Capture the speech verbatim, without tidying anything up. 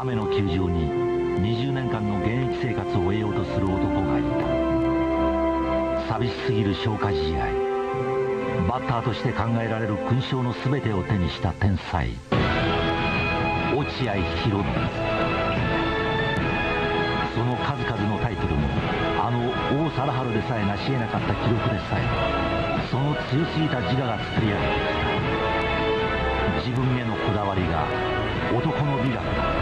雨の球場ににじゅうねんかんの現役生活を終えようとする男がいた。寂しすぎる消化試合、バッターとして考えられる勲章の全てを手にした天才落合博満。その数々のタイトルもあの王貞治でさえ成し得なかった記録でさえ、その強すぎた自我が作り上げてきた自分へのこだわりが男の美学だった。